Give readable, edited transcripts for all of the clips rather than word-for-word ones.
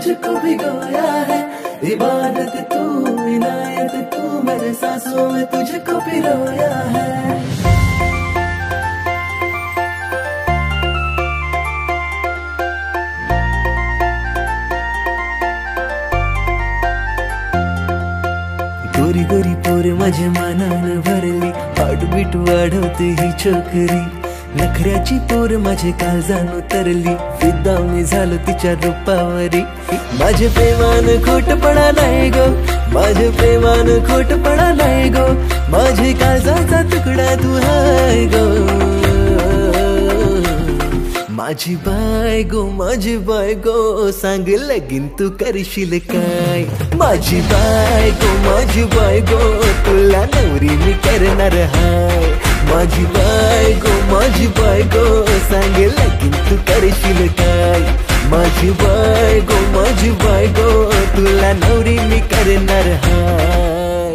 मुझको भिगोया है। इबादत तू, इनायत तू, मेरे सांसों में तुझको पिरोया है। गोरी गोरी पोर माझे मानान भरली, हार्टबीट वाढवते ही छोकरी। नखऱ्याची पोर माझे काळजान उतरली, फिदा मी झालो तिच्या रूपावरी। माझे प्रेमान खोटपणा नाही गो, माझे प्रेमान खोटपणा नाही गो, माझे काळजाचा तुकडा तू हाय गो। माझी बायगो सांग लगीन तू करशील काय। माझी बायगो तुला नवरी मी करणार हाय। माझी बायगो सांग लगीन तू करशील काय। माझी बायगो तुला नवरी मी करणार हाय।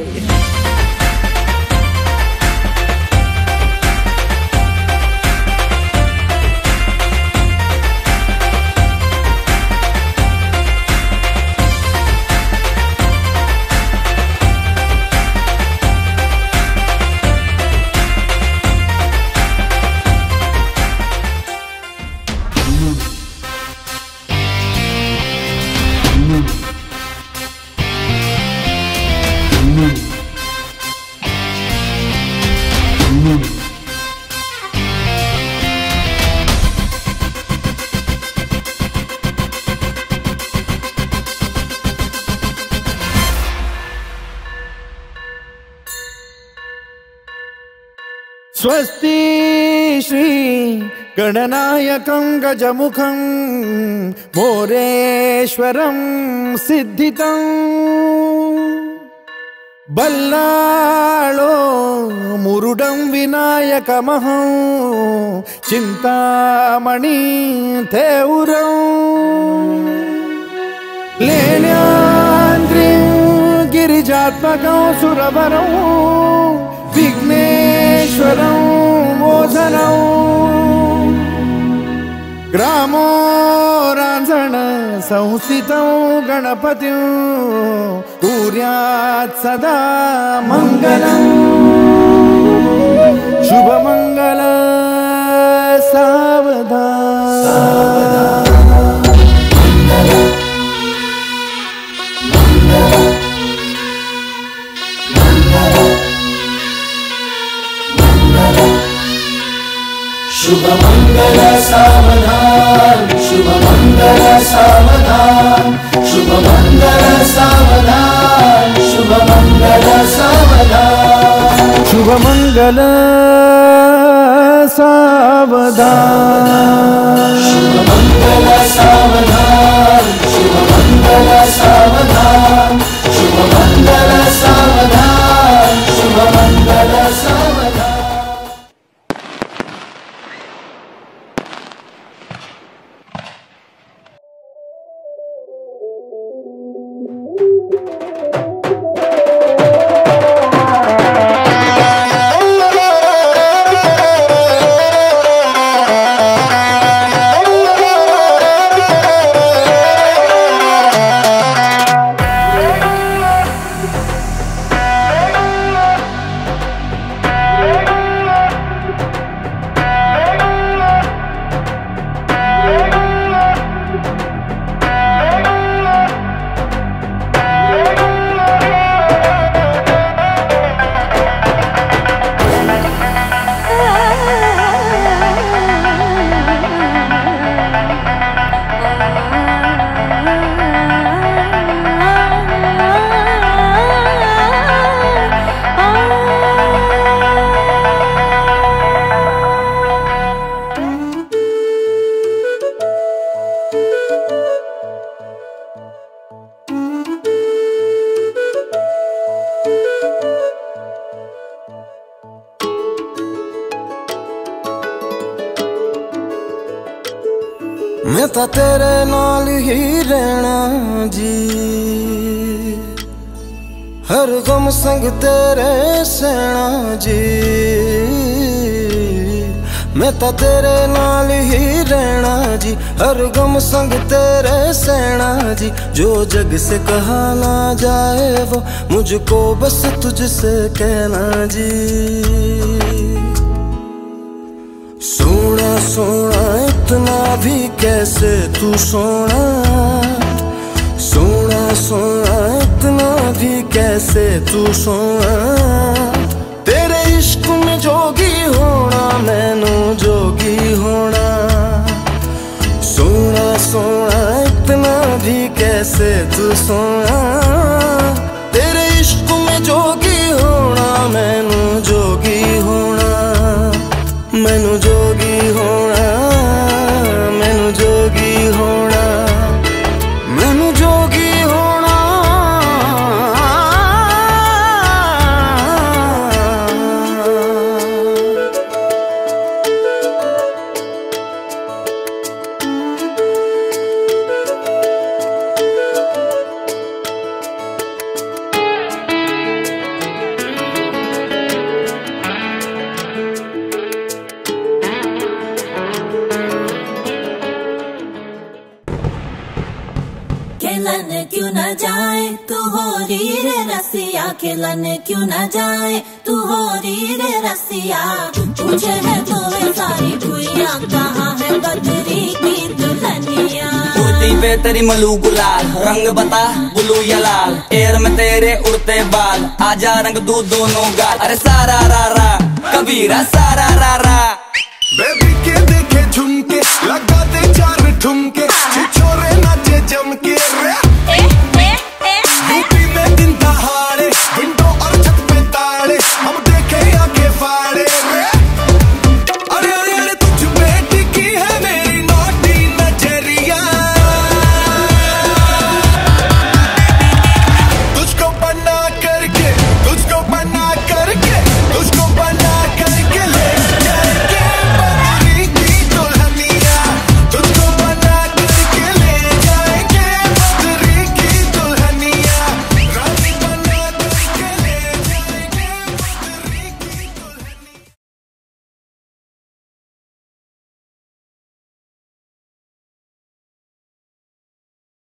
स्वस्ति श्री गणनायकं गजमुखं मोरेश्वरं सिद्धितं बल्लाळो मुरुडं विनायकमहं चिंतामणि थेउरं लेण्याद्रिं गिरिजात्मकं सुरवरं विघ्नेश्वरं मोझनं ग्रामो रांझण संस्थितं गणपतिं कुर्यात् सदा मंगलं। शुभमंगल सावधान। शुभ मंगल सावधान, शुभ मंगल सावधान, शुभ मंगल सावधान, शुभ मंगल सावधान, शुभ मंगल सावधान, शुभ मंगल सावधान, शुभ मंगल सावधान, शुभ मंगल सावधान, शुभ मंगल सावधान। मैं तो तेरे नाल ही रहना जी, हर गम संग तेरे सहना जी। मैं तो तेरे नाल ही रहना जी, हर गम संग तेरे सहना जी। जो जग से कहा ना जाए वो मुझको बस तुझसे कहना जी। सोना सोना इतना भी कैसे तू सोना, सोना सोना इतना भी कैसे तू सोना। तेरे इश्क में जोगी होना मैनू जोगी होना। सोना सोना इतना भी कैसे तू सोना। तेरे इश्क में जोगी होना मैनू जोगी होना। मैनू जोगी होना, मैनू जोगी होना, मैनू जोगी होना। खेलन क्यों न जाए तू हो री रे रसिया, खेलन क्यों न जाए तू हो री रे रसिया। पूछे है तो वे सारी भुइया, कहाँ है बदरी की दुल्हनिया। कुर्ती पे तेरी मलू गुलाल, रंग बता ब्लू या लाल। एयर में तेरे उड़ते बाल, आजा रंग दू दोनों गाल। अरे सारा रा रा कबीरा सारा रा रा।